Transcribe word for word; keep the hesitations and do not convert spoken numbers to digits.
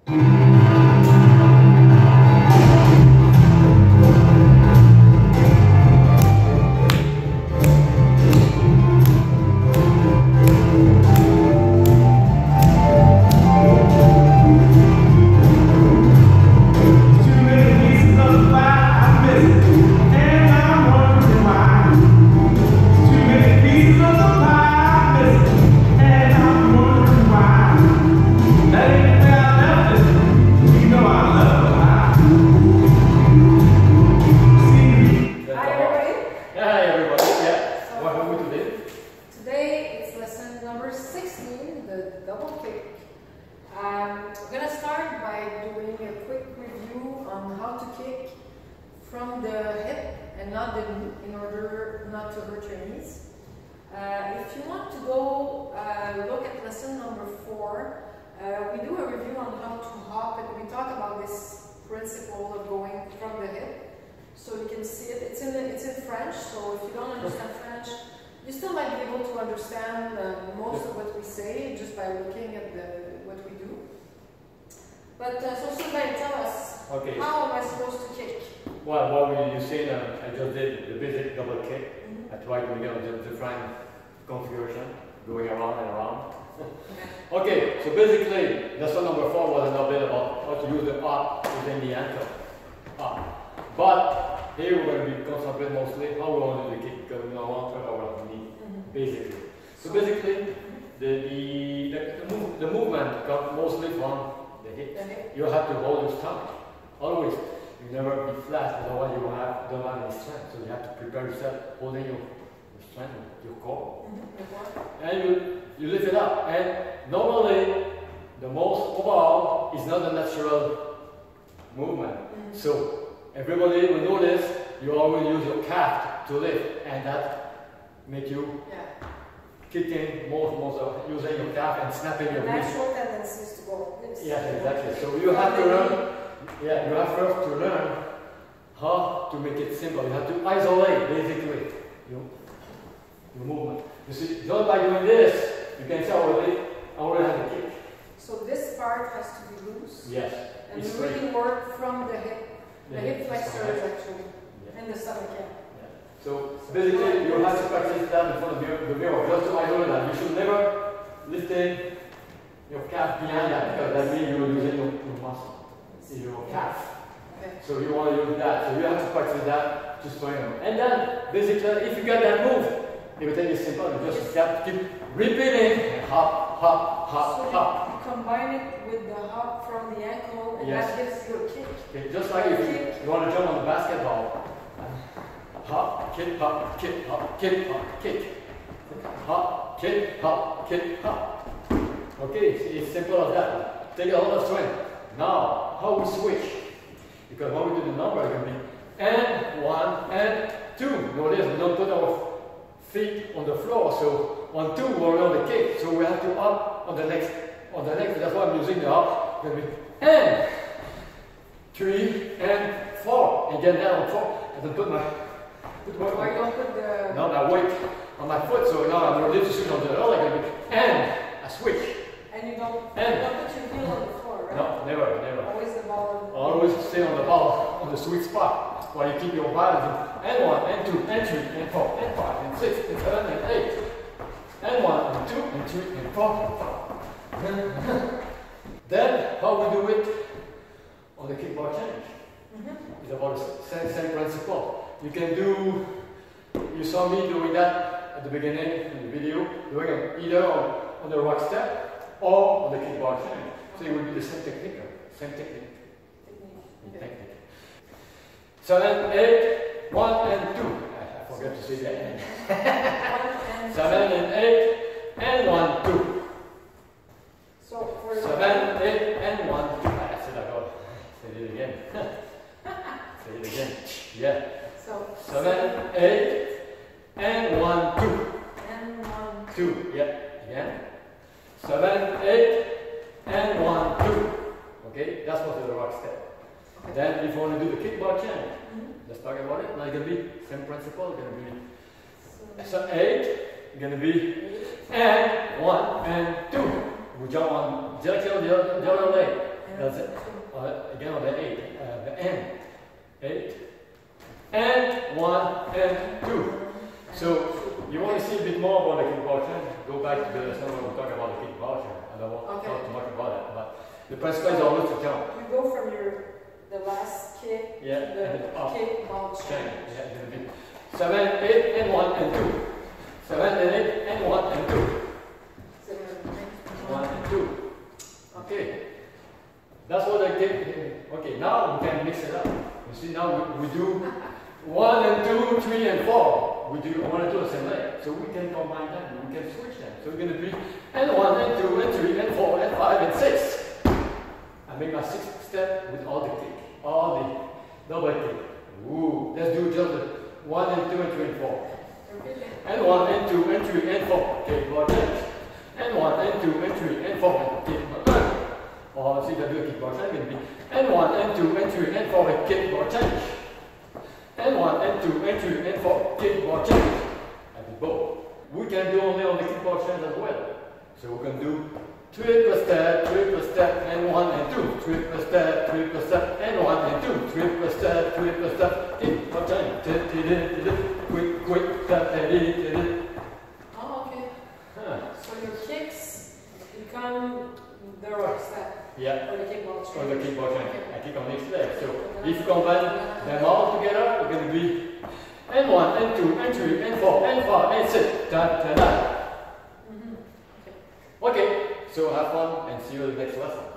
From the hip and not the knee, in order not to hurt your knees. Uh, if you want to go uh, look at lesson number four, uh, we do a review on how to hop, and we talk about this principle of going from the hip. So you can see it. It's in the, it's in French. So if you don't understand French, you still might be able to understand uh, most of what we say just by looking at the what we do. But uh, so Sylvain, tell us, okay. How am I supposed to kick? Well, what were you saying? Uh, I just did the basic double kick. Mm-hmm. I tried to get a different configuration, going around and around. Okay, so basically, lesson number four was a little bit about how to use the up within the ankle. Up. But here we're going to be concentrating mostly how we want to do the kick, because we don't want to hurt our knee, mm-hmm. basically. So basically, the, the, the, the, move, the movement comes mostly from the hip. Okay. You have to hold your stomach, always. You never be flat, otherwise you will have, don't have any strength. So you have to prepare yourself, holding your, your strength, your core. Mm-hmm. And you, you lift it up. And normally, the most overall is not a natural movement. Mm-hmm. So everybody will notice you always use your calf to lift, and that make you yeah. kicking most, most of using your calf and snapping your wrist. Natural tendencies to go. Yes, exactly. So you have to learn. Yeah, you have first to learn how to make it simple. You have to isolate, basically, your, your movement. You see, just by doing this, you can see already, I already have a kick. So this part has to be loose. Yes. And you really work from the hip, the, the hip, hip flexors actually, yeah. and the stomach, yeah. yeah. So basically, you have to practice that in front of the mirror, just to isolate that. You should never lift your calf behind that, because that means you're using your, your muscle. Your calf. Okay. So you want to use that. So you have to practice that to strengthen. And then, basically, if you get that move, everything is simple. You just have to keep repeating. Hop, hop, hop, so hop. You combine it with the hop from the ankle, and yes. that gives you a kick. Okay. Just like if you, you want to jump on the basketball. Hop, kick, hop, kick, hop, kick, hop, kick. Hop, kick, hop, kick, hop. Okay, it's simple as that. Take a lot of strength. Now, how we switch? Because when we do the number, it can be and one and two. Notice we don't put our feet on the floor. So on two, we're on the kick. So we have to up on the next, on the next. That's why I'm using the up. It's going to be and three and four, and get down on four, and then put my. Put my Why don't put the? No, my weight on my foot. So now I'm going to switch on the other. Like and a switch. And you don't. And you don't put your heel on the floor, right? No, never, never. Always the ball. Always stay on the ball, on the sweet spot, while you keep your balance. And one, and two, and three, and four, and five, and six, and seven, and eight. And one, and two, and three, and four. Then, how we do it on the kickball change? Mm-hmm. It's about the same, same principle. You can do, you saw me doing that at the beginning in the video, doing it either on, on the rock step or on the kickball change. So it will be the same technique, same technique. Technique. Technique. Seven, eight, one, and two. I forgot to say that. Seven and eight, and one, two. So for seven, eight, and one, two. I said I got. Say it again. Say it again. Yeah. So seven, eight, and one, two. And one, two. Yeah. Again. Seven, eight, and one, two. Okay, that's what the rock step. Okay. Then if you want to do the kickball change, mm-hmm. let's talk about it. Now it's gonna be same principle. It's gonna be so, so eight. It's gonna be and one and two. We jump on directly on the other, the other leg. That's it. Uh, again on the eight, uh, the N. Eight. And one and two. So you want to see a bit more about the kickboxing, go back to the lesson when we talk about the kickboxing. I don't want to okay. talk too much about it, but the principle is always to jump. You go from your the last kick yeah, to the and up. kick ball change. Yeah, a bit. Seven, eight, and one and two. Seven and eight and one and two. Seven, eight, one and two. Okay. That's what I did. Okay, now we can mix it up. You see, now we, we do one and two, three and four. We do one and two the same way. So we can combine them, we can switch them. So we're going to be and one and two and three and four and five and six. I make my sixth step with all the kick, all the double kick. Ooh, let's do just the one and two and three and four. And one and two and three and four. Okay, ball change. And one and two and three and four and kick. Or see if I do a kick ball change, it will be and one and two and three and four and kick ball change. And one and two and three and four kick ball change. I did both. We can do only on the kick ball change as well. So we can do triple step, triple step, and one and two. Triple step, triple step, and one and two. Triple step, triple step, kick ball change. Quick, quick, step, oh, okay. Huh. So your kicks become the right step. Yeah. Or the kick ball change. Or the kick ball change. I kick on each leg. So if you combine them all together, we're going to be and one, and two, and three, and four, and five, and six. Da, da, da. Mm-hmm. Okay. Okay. So have fun and see you in the next lesson.